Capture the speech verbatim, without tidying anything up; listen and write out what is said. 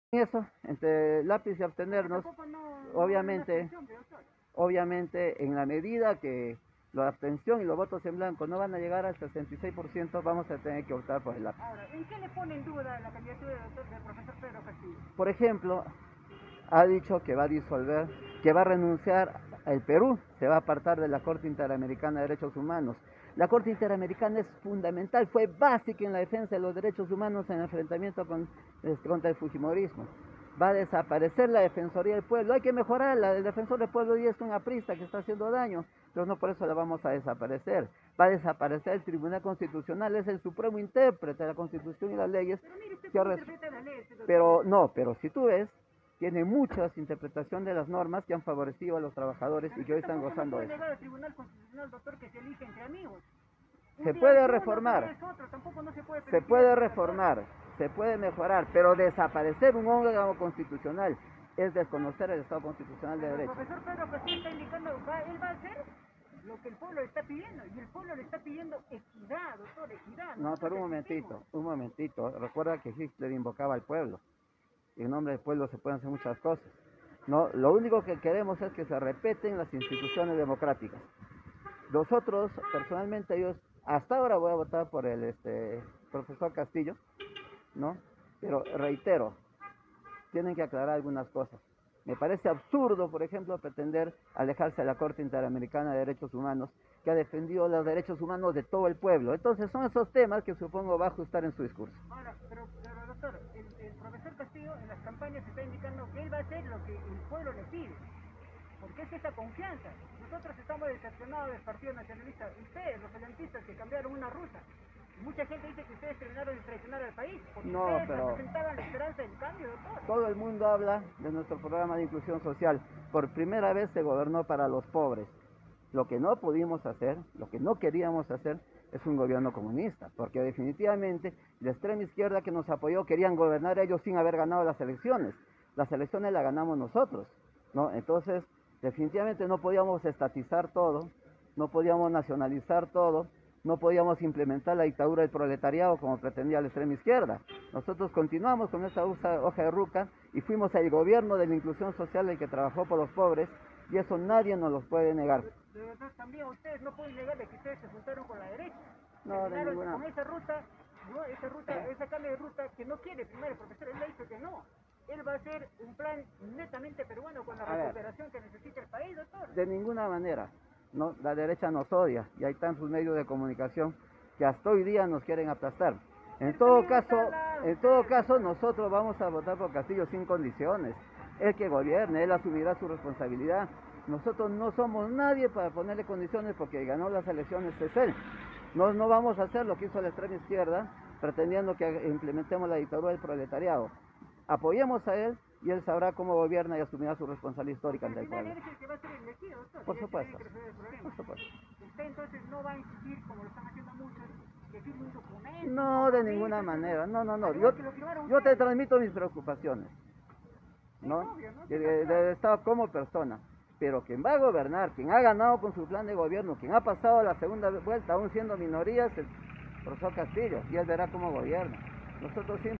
Eso, entre lápiz y abstenernos, obviamente, obviamente en la medida que la abstención y los votos en blanco no van a llegar al sesenta y seis por ciento, vamos a tener que optar por el lápiz. Ahora, ¿en qué le pone en duda la candidatura del, doctor, del profesor Pedro Castillo? Por ejemplo, ha dicho que va a disolver, que va a renunciar al Perú, se va a apartar de la Corte Interamericana de Derechos Humanos. La Corte Interamericana es fundamental, fue básica en la defensa de los derechos humanos en el enfrentamiento con, este, contra el fujimorismo. Va a desaparecer la Defensoría del Pueblo, hay que mejorarla, el Defensor del Pueblo hoy es un aprista que está haciendo daño, pero no por eso la vamos a desaparecer. Va a desaparecer el Tribunal Constitucional, es el supremo intérprete de la Constitución y las leyes. Pero mire, usted cómo interpreta la ley, pero no, pero si tú ves, tiene muchas interpretación de las normas que han favorecido a los trabajadores y que hoy están gozando de eso. Al Tribunal Constitucional, doctor, que se elige entre amigos. Se puede reformar, se puede reformar, se puede mejorar, pero desaparecer un órgano constitucional es desconocer el Estado Constitucional de Derecho. El profesor Pedro Castillo está indicando, va, él va a hacer lo que el pueblo le está pidiendo, y el pueblo le está pidiendo equidad, doctor, equidad. No, pero un momentito, un momentito, recuerda que Hitler invocaba al pueblo. Y en nombre del pueblo se pueden hacer muchas cosas. No, lo único que queremos es que se respeten las instituciones democráticas. Nosotros, personalmente, yo hasta ahora voy a votar por el este, profesor Castillo, ¿no? Pero reitero, tienen que aclarar algunas cosas. Me parece absurdo, por ejemplo, pretender alejarse de la Corte Interamericana de Derechos Humanos, que ha defendido los derechos humanos de todo el pueblo. Entonces son esos temas que supongo va a ajustar en su discurso. Ahora, pero, pero doctor, el, el profesor Castillo en las campañas está indicando que él va a hacer lo que el pueblo le pide. Porque es esa confianza. Nosotros estamos decepcionados del Partido Nacionalista. Ustedes, los aliantistas que cambiaron una ruta. Mucha gente dice que ustedes terminaron de traicionar al país, porque no, ustedes pero representaban la esperanza del cambio, doctor. Todo el mundo habla de nuestro programa de inclusión social. Por primera vez se gobernó para los pobres. Lo que no pudimos hacer, lo que no queríamos hacer, es un gobierno comunista, porque definitivamente la extrema izquierda que nos apoyó querían gobernar ellos sin haber ganado las elecciones. Las elecciones las ganamos nosotros, ¿no? Entonces, definitivamente no podíamos estatizar todo, no podíamos nacionalizar todo, no podíamos implementar la dictadura del proletariado como pretendía la extrema izquierda. Nosotros continuamos con esta hoja de ruta y fuimos el gobierno de la inclusión social el que trabajó por los pobres, y eso nadie nos lo puede negar. De verdad, también ustedes no pueden negar de que ustedes se juntaron con la derecha. No, de ninguna. Con esa ruta, no, esa ruta, esa cambio de ruta que no quiere primero el profesor, él le dice que no. Él va a hacer un plan netamente peruano con la a recuperación ver, que necesita el país, doctor. De ninguna manera. No, la derecha nos odia y hay tantos medios de comunicación que hasta hoy día nos quieren aplastar. En todo caso, en todo caso nosotros vamos a votar por Castillo sin condiciones. Él que gobierne, él asumirá su responsabilidad. Nosotros no somos nadie para ponerle condiciones porque ganó las elecciones es él. No, no vamos a hacer lo que hizo la extrema izquierda pretendiendo que implementemos la dictadura del proletariado. Apoyemos a él y él sabrá cómo gobierna y asumirá su responsabilidad histórica ante el pueblo. Por supuesto, por supuesto. Usted entonces no va a insistir, como lo están haciendo muchos, que firme un documento. No, de ninguna manera, no, no, no. Yo, yo te transmito mis preocupaciones, ¿no? Del Estado como persona. Pero quien va a gobernar, quien ha ganado con su plan de gobierno, quien ha pasado a la segunda vuelta aún siendo minoría es el profesor Castillo, y él verá cómo gobierna. Nosotros siempre